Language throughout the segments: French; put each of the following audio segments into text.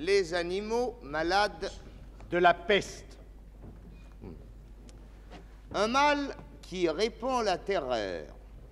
Les animaux malades de la peste. Un mal qui répand la terreur.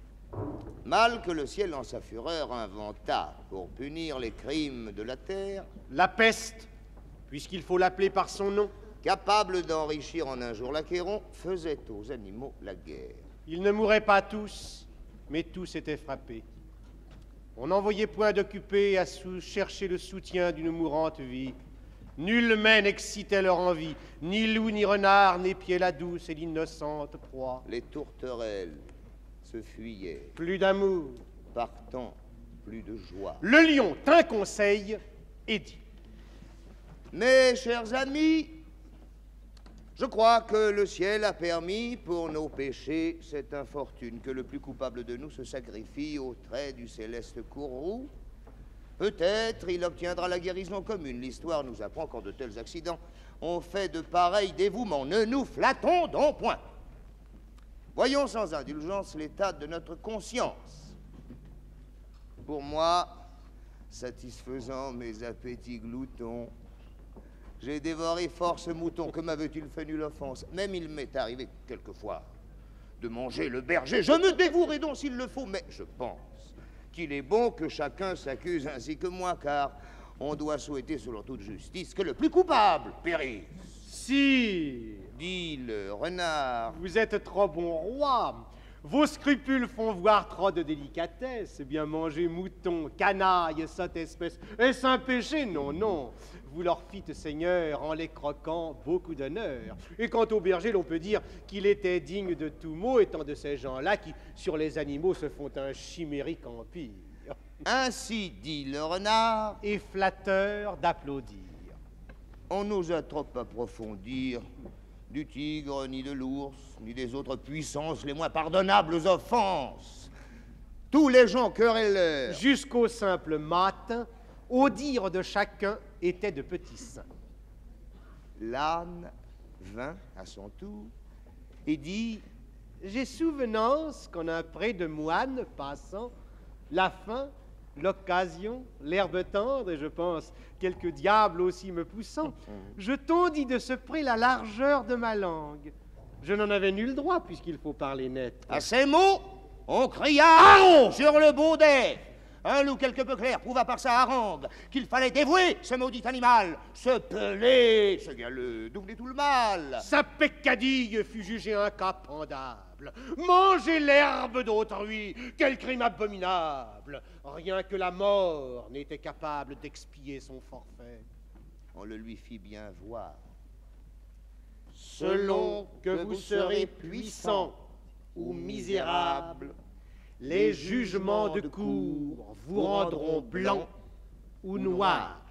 Mal que le ciel en sa fureur inventa pour punir les crimes de la terre. La peste, puisqu'il faut l'appeler par son nom. Capable d'enrichir en un jour l'Achéron, faisait aux animaux la guerre. Ils ne mouraient pas tous, mais tous étaient frappés. On n'envoyait point d'occupés à chercher le soutien d'une mourante vie. Nullement n'excitait leur envie, ni loup, ni renard, n'épiaient la douce et l'innocente proie. Les tourterelles se fuyaient. Plus d'amour. Partant, plus de joie. Le lion tint conseil et dit: Mes chers amis, je crois que le ciel a permis pour nos péchés cette infortune, que le plus coupable de nous se sacrifie au trait du céleste courroux. Peut-être il obtiendra la guérison commune. L'histoire nous apprend qu'en de tels accidents, on fait de pareils dévouements. Ne nous flattons donc point. Voyons sans indulgence l'état de notre conscience. Pour moi, satisfaisant mes appétits gloutons, j'ai dévoré fort ce mouton. Que m'avait-il fait nulle offense? Même il m'est arrivé quelquefois de manger le berger. Je me dévouerai donc s'il le faut, mais je pense qu'il est bon que chacun s'accuse ainsi que moi, car on doit souhaiter, selon toute justice, que le plus coupable périsse. Sire, Dit le renard. vous êtes trop bon roi. Vos scrupules font voir trop de délicatesse. Bien manger mouton, canaille, sotte espèce. Est-ce un péché? Non, non. Vous leur fîtes, Seigneur, en les croquant, beaucoup d'honneur. Et quant au berger, l'on peut dire qu'il était digne de tout mot, étant de ces gens-là qui, sur les animaux, se font un chimérique empire. Ainsi dit le renard. Et flatteur d'applaudir. On n'osa trop approfondir du tigre, ni de l'ours, ni des autres puissances les moins pardonnables offenses. Tous les gens querelleurs, Jusqu'au simple matin, au dire de chacun, étaient de petits saints. l'âne vint à son tour et dit: J'ai souvenance qu'en un pré de moine passant, la faim, l'occasion, l'herbe tendre, et je pense quelques diables aussi me poussant, je tondis de ce pré la largeur de ma langue. Je n'en avais nul droit, puisqu'il faut parler net. À ces mots, on cria harangue sur le baudet. Un loup quelque peu clair prouva par sa harangue qu'il fallait dévouer ce maudit animal, ce pelé, ce galeux, doubler tout le mal. Sa peccadille fut jugée un cas pendable. Manger l'herbe d'autrui, quel crime abominable! Rien que la mort n'était capable d'expier son forfait. On le lui fit bien voir. Selon que vous serez puissant ou misérable, les jugements de cour vous rendront blanc ou noir.